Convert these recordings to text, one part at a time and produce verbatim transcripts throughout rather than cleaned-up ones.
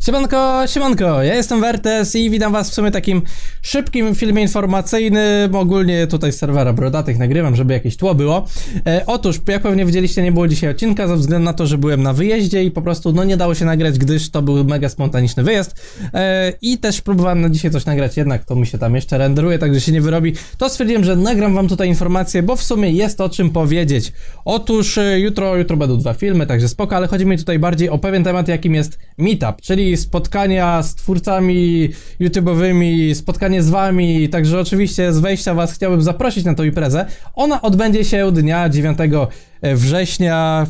Siemanko, siemanko, ja jestem Wertes i witam was w sumie takim szybkim filmie informacyjnym. Ogólnie tutaj z serwera Brodatych nagrywam, żeby jakieś tło było. e, Otóż, jak pewnie widzieliście, nie było dzisiaj odcinka ze względu na to, że byłem na wyjeździe i po prostu no nie dało się nagrać, gdyż to był mega spontaniczny wyjazd. e, I też próbowałem na dzisiaj coś nagrać, jednak to mi się tam jeszcze renderuje, także się nie wyrobi. To stwierdziłem, że nagram wam tutaj informację, bo w sumie jest o czym powiedzieć. Otóż e, jutro, jutro będą dwa filmy, także spoko, ale chodzi mi tutaj bardziej o pewien temat, jakim jest meetup, czyli spotkania z twórcami YouTube'owymi, spotkanie z wami, także oczywiście z wejścia was chciałbym zaprosić na tą imprezę. Ona odbędzie się dnia dziewiątego września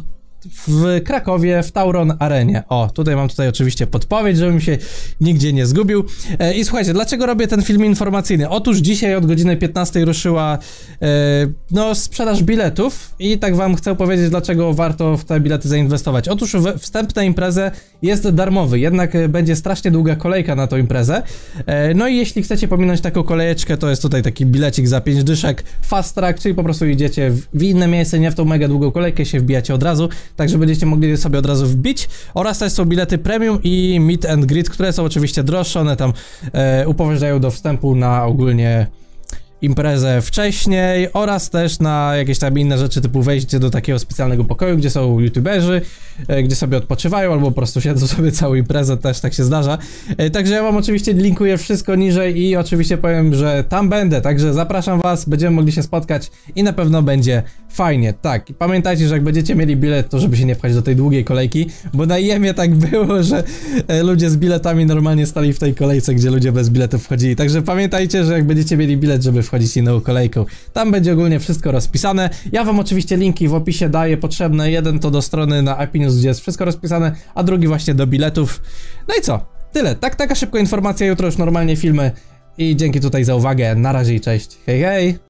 w Krakowie, w Tauron Arenie. O, tutaj mam tutaj oczywiście podpowiedź, żebym się nigdzie nie zgubił. E, I słuchajcie, dlaczego robię ten film informacyjny? Otóż dzisiaj od godziny piętnastej ruszyła e, no, sprzedaż biletów i tak wam chcę powiedzieć, dlaczego warto w te bilety zainwestować. Otóż wstęp na imprezę jest darmowy, jednak będzie strasznie długa kolejka na tą imprezę. E, no i jeśli chcecie pominąć taką kolejeczkę, to jest tutaj taki bilecik za pięć dyszek, fast track, czyli po prostu idziecie w inne miejsce, nie w tą mega długą kolejkę, się wbijacie od razu. Także będziecie mogli sobie od razu wbić. Oraz też są bilety premium i meet and greet, które są oczywiście droższe, one tam e, upoważniają do wstępu na ogólnie imprezę wcześniej oraz też na jakieś tam inne rzeczy, typu wejście do takiego specjalnego pokoju, gdzie są youtuberzy, e, gdzie sobie odpoczywają albo po prostu siedzą sobie całą imprezę, też tak się zdarza. E, także ja wam oczywiście linkuję wszystko niżej i oczywiście powiem, że tam będę, także zapraszam was, będziemy mogli się spotkać i na pewno będzie fajnie. Tak, i pamiętajcie, że jak będziecie mieli bilet, to żeby się nie pchać do tej długiej kolejki, bo na Jemie tak było, że e, ludzie z biletami normalnie stali w tej kolejce, gdzie ludzie bez biletów wchodzili, także pamiętajcie, że jak będziecie mieli bilet, żeby wchodzić inną kolejką, tam będzie ogólnie wszystko rozpisane. Ja wam oczywiście linki w opisie daję potrzebne, jeden to do strony na Apinus, gdzie jest wszystko rozpisane, a drugi właśnie do biletów. No i co? Tyle, tak, taka szybka informacja, jutro już normalnie filmy i dzięki tutaj za uwagę, na razie i cześć, hej hej!